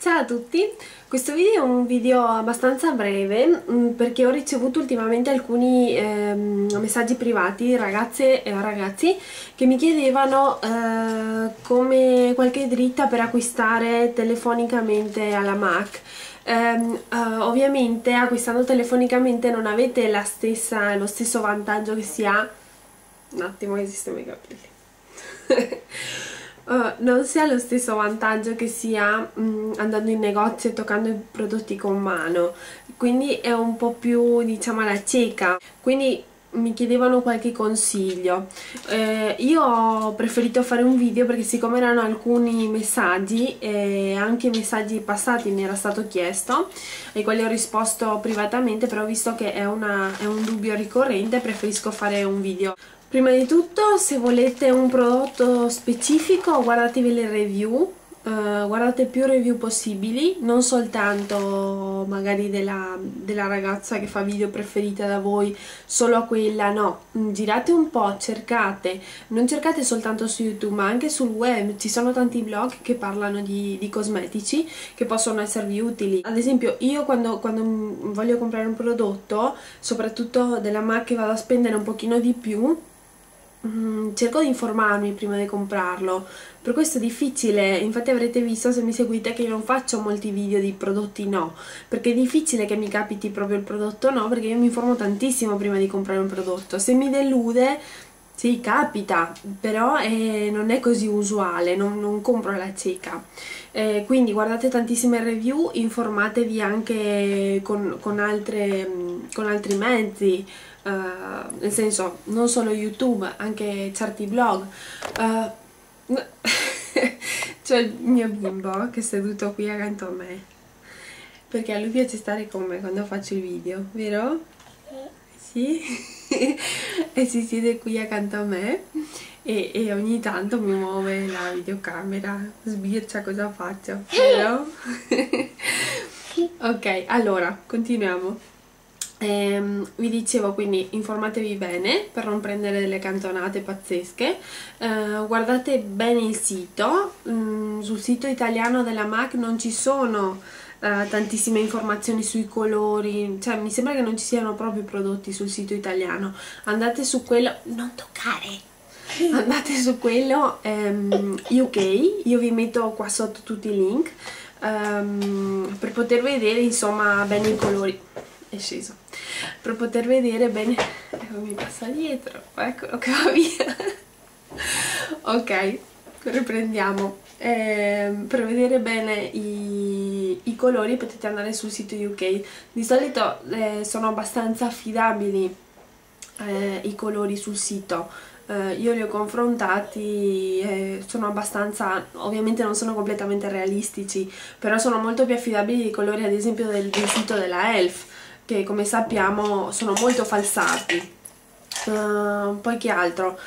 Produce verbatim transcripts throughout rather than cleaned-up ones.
Ciao a tutti, questo video è un video abbastanza breve perché ho ricevuto ultimamente alcuni ehm, messaggi privati, ragazze e ragazzi, che mi chiedevano eh, come qualche dritta per acquistare telefonicamente alla Mac. Um, uh, ovviamente acquistando telefonicamente non avete la stessa, lo stesso vantaggio che si ha. Un attimo che sistemo i capelli. Uh, non si ha lo stesso vantaggio che si ha um, andando in negozio e toccando i prodotti con mano, quindi è un po' più, diciamo, alla cieca. Quindi mi chiedevano qualche consiglio. Eh, io ho preferito fare un video perché, siccome erano alcuni messaggi e anche messaggi passati mi era stato chiesto, ai quali ho risposto privatamente, però visto che è, una, è un dubbio ricorrente preferisco fare un video. Prima di tutto, se volete un prodotto specifico, guardatevi le review, uh, guardate più review possibili, non soltanto magari della, della ragazza che fa video preferita da voi, solo a quella, no, girate un po', cercate, non cercate soltanto su YouTube ma anche sul web, ci sono tanti blog che parlano di, di cosmetici che possono esservi utili. Ad esempio io quando, quando voglio comprare un prodotto, soprattutto della Mac, che vado a spendere un pochino di più, Mm, cerco di informarmi prima di comprarlo. Per questo è difficile, infatti avrete visto, se mi seguite, che io non faccio molti video di prodotti no, perché è difficile che mi capiti proprio il prodotto no, perché io mi informo tantissimo prima di comprare un prodotto. Se mi delude, sì, capita, però eh, non è così usuale, non, non compro alla cieca. Eh, quindi guardate tantissime review, informatevi anche con, con, altre, con altri mezzi. Uh, nel senso, non solo YouTube, anche certi blog. Uh, c'è il mio bimbo che è seduto qui accanto a me perché a lui piace stare con me quando faccio il video, vero? Sì? E si siede qui accanto a me e, e ogni tanto mi muove la videocamera, sbircia cosa faccio, vero? Ok, allora continuiamo. Eh, vi dicevo, quindi informatevi bene per non prendere delle cantonate pazzesche, eh, guardate bene il sito. Mm, sul sito italiano della Mac non ci sono eh, tantissime informazioni sui colori, cioè mi sembra che non ci siano proprio prodotti sul sito italiano. Andate su quello, non toccare, andate su quello ehm, U K, io vi metto qua sotto tutti i link ehm, per poter vedere insomma bene i colori. È sceso, per poter vedere bene. Ecco, mi passa dietro, eccolo che va via. Ok, riprendiamo. Eh, per vedere bene i, i colori potete andare sul sito U K. Di solito eh, sono abbastanza affidabili eh, i colori sul sito. Uh, io li ho confrontati e sono abbastanza, ovviamente non sono completamente realistici, però sono molto più affidabili i colori, ad esempio del, del sito della Elf, che come sappiamo sono molto falsati. Uh, poi che altro?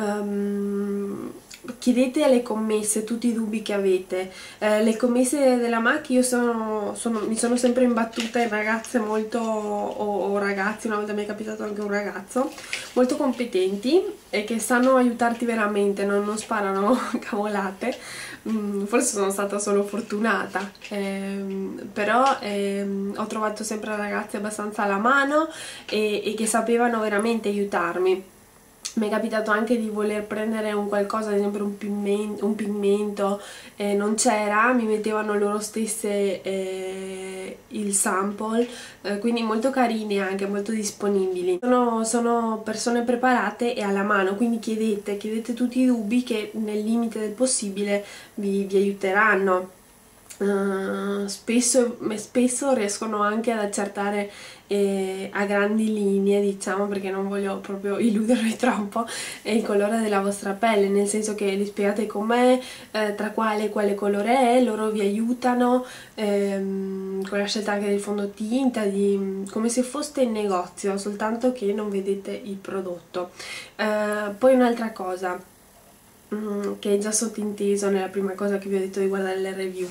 Um, chiedete alle commesse tutti i dubbi che avete. Eh, le commesse della Mac, io sono, sono, mi sono sempre imbattuta in ragazze molto, o, o ragazzi, una volta mi è capitato anche un ragazzo, molto competenti e che sanno aiutarti veramente, non, non sparano cavolate. Mm, forse sono stata solo fortunata, ehm, però ehm, ho trovato sempre ragazze abbastanza alla mano e, e che sapevano veramente aiutarmi. Mi è capitato anche di voler prendere un qualcosa, ad esempio un pigmento, un pigmento eh, non c'era, mi mettevano loro stesse eh, il sample, eh, quindi molto carine, anche molto disponibili. Sono, sono persone preparate e alla mano, quindi chiedete, chiedete tutti i dubbi che nel limite del possibile vi, vi aiuteranno. Uh, spesso, spesso riescono anche ad accertare eh, a grandi linee, diciamo, perché non voglio proprio illudervi troppo, eh, il colore della vostra pelle, nel senso che li spiegate com'è, eh, tra quale e quale colore è, loro vi aiutano ehm, con la scelta anche del fondotinta, di, come se foste in negozio, soltanto che non vedete il prodotto. Uh, poi un'altra cosa che è già sottinteso nella prima cosa che vi ho detto di guardare le review,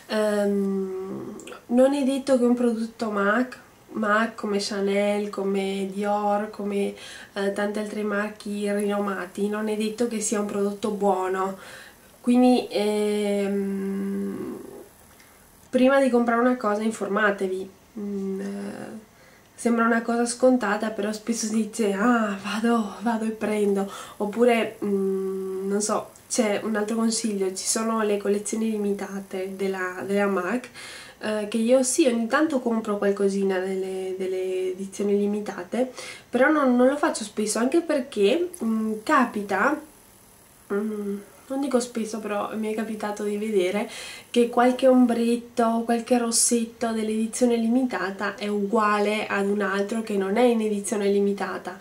um, non è detto che un prodotto Mac, Mac come Chanel, come Dior, come uh, tanti altri marchi rinomati, non è detto che sia un prodotto buono, quindi ehm, prima di comprare una cosa informatevi. mm, eh, Sembra una cosa scontata, però spesso si dice ah vado, vado e prendo, oppure mm, non so, c'è un altro consiglio, ci sono le collezioni limitate della, della MAC, eh, che io sì, ogni tanto compro qualcosina delle, delle edizioni limitate, però non, non lo faccio spesso, anche perché mm, capita, mm, non dico spesso, però mi è capitato di vedere che qualche ombretto, qualche rossetto dell'edizione limitata è uguale ad un altro che non è in edizione limitata,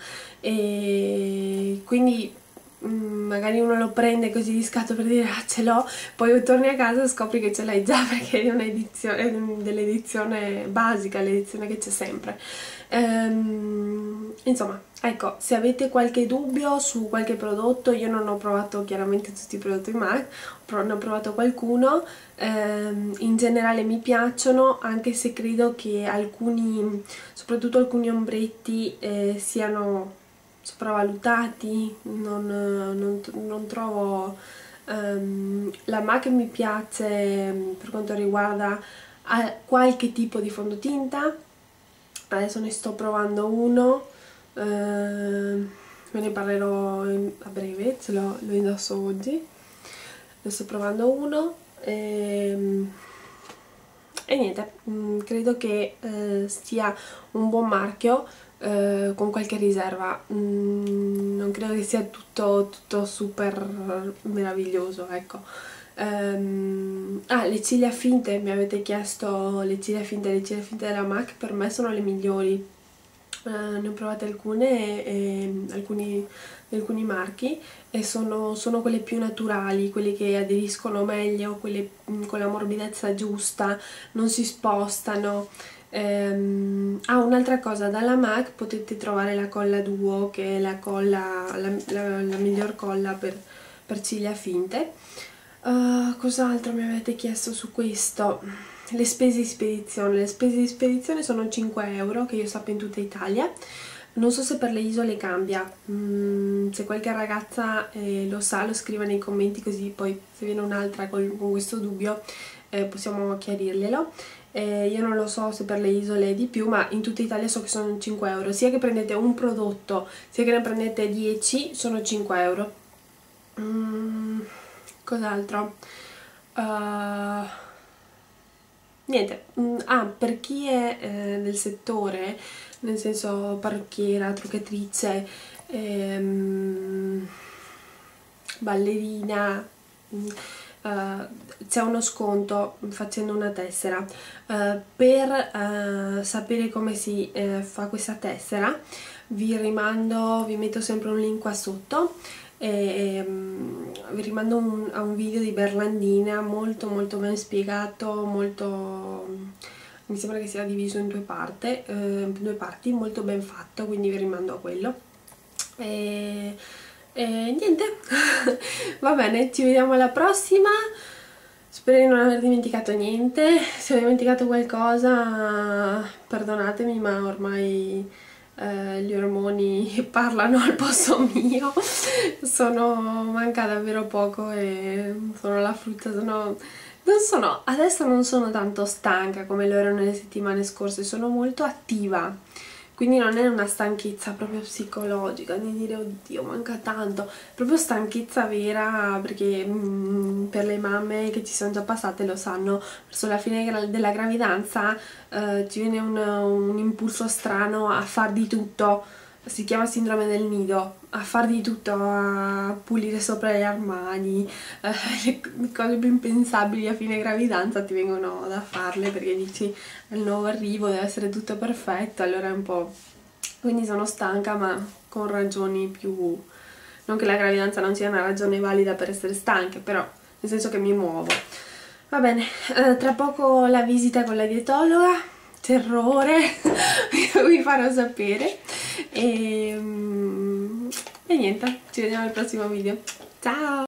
e quindi mm, magari uno lo prende così di scatto per dire ah ce l'ho, poi torni a casa e scopri che ce l'hai già perché è un'edizione dell'edizione basica, l'edizione che c'è sempre. Ehm, insomma, ecco, se avete qualche dubbio su qualche prodotto, io non ho provato chiaramente tutti i prodotti MAC, ne ho provato qualcuno, ehm, in generale mi piacciono, anche se credo che alcuni, soprattutto alcuni ombretti, eh, siano sopravvalutati, non, non, non trovo... Um, la MAC mi piace per quanto riguarda qualche tipo di fondotinta. Adesso ne sto provando uno, eh, ve ne parlerò in, a breve, ce lo, lo indosso oggi. Ne sto provando uno e, e niente, mh, credo che eh, sia un buon marchio, eh, con qualche riserva. Mh, non credo che sia tutto, tutto super meraviglioso, ecco. Um, ah, le ciglia finte, mi avete chiesto le ciglia finte, le ciglia finte della MAC per me sono le migliori. Uh, ne ho provate alcune, e, e, alcuni, alcuni marchi, e sono, sono quelle più naturali, quelle che aderiscono meglio, quelle mh, con la morbidezza giusta, non si spostano. Um, ah, un'altra cosa, dalla MAC potete trovare la colla Duo, che è la colla, la, la, la miglior colla per, per ciglia finte. Uh, cos'altro mi avete chiesto su questo? Le spese di spedizione. Le spese di spedizione sono cinque euro, che io sappia in tutta Italia. Non so se per le isole cambia. Mm, se qualche ragazza eh, lo sa, lo scriva nei commenti, così poi se viene un'altra con, con questo dubbio eh, possiamo chiarirglielo. Eh, io non lo so se per le isole è di più, ma in tutta Italia so che sono cinque euro. Sia che prendete un prodotto, sia che ne prendete dieci, sono cinque euro. Mm. Cos'altro? Uh, niente, mm, ah, per chi è eh, del settore, nel senso parrucchiera, truccatrice, ehm, ballerina, mm, uh, c'è uno sconto facendo una tessera. Uh, per uh, sapere come si uh, fa questa tessera vi rimando, vi metto sempre un link qua sotto. E, um, vi rimando un, a un video di Berlandina molto molto ben spiegato, molto, mi sembra che sia diviso in due, parte, eh, due parti, molto ben fatto, quindi vi rimando a quello. E, e niente, va bene, ci vediamo alla prossima. Spero di non aver dimenticato niente. Se ho dimenticato qualcosa perdonatemi, ma ormai eh, gli ormoni parlano al posto mio. Sono, manca davvero poco e sono la frutta, sono, non sono, adesso non sono tanto stanca come lo ero nelle settimane scorse, sono molto attiva. Quindi non è una stanchezza proprio psicologica, di dire oddio manca tanto, proprio stanchezza vera, perché mm, per le mamme che ci sono già passate lo sanno, verso la fine della gravidanza eh, ci viene un, un impulso strano a far di tutto, si chiama sindrome del nido, a far di tutto, a pulire sopra gli armadi, eh, le cose più impensabili a fine gravidanza ti vengono da farle perché dici è il nuovo arrivo, deve essere tutto perfetto, allora è un po'... quindi sono stanca, ma con ragioni più... non che la gravidanza non sia una ragione valida per essere stanche, però nel senso che mi muovo. Va bene, eh, tra poco la visita con la dietologa, terrore, vi farò sapere. E, e niente, ci vediamo al prossimo video. Ciao!